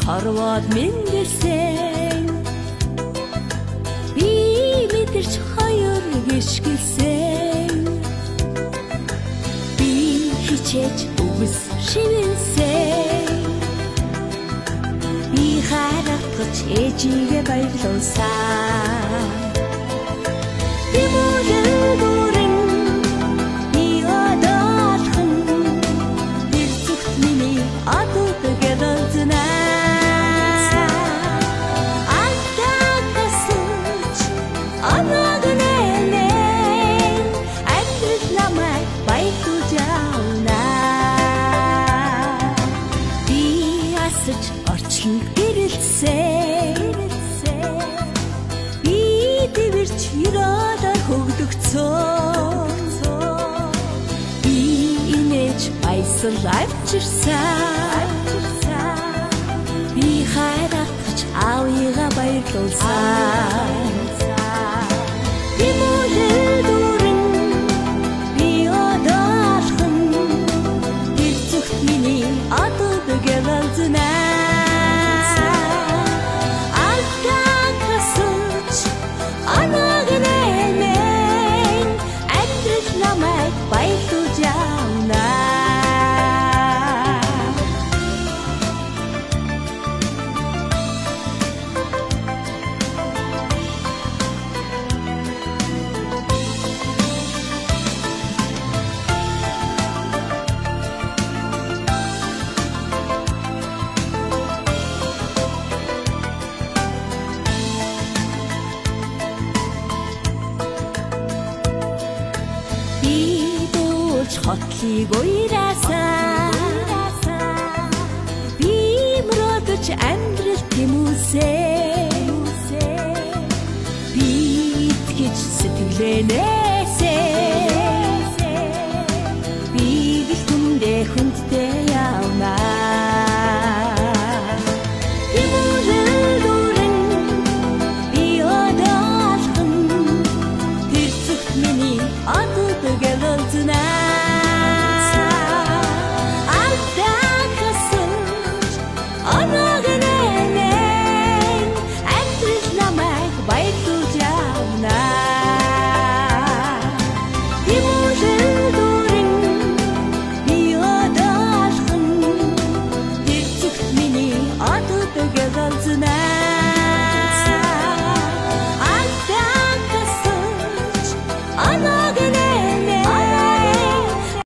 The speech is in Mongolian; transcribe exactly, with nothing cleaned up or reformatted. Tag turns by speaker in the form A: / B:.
A: хорвоод мэндэрсэн би мэдэрч хоёр гიშгэлсэн би хичээж үгс шивэнсэн би харагдаж ээжигээ баярлуулсан би мөрөн би одоолхон тэр зүгт миний адууд гэдэлзнэ орчин гэрэлсэн би дэвэрч ирээд хөгдөгцөө би инээж баясал авчирсан би хайрагч аавыгаа баярлуулсан би мөрөн би одоолхон тэр зүгт миний адууд гэдэлзнэ хотлыг уйраасаа би мөрөдөж амьдрал тэмүүлсэн би итгэж сэтгэлээ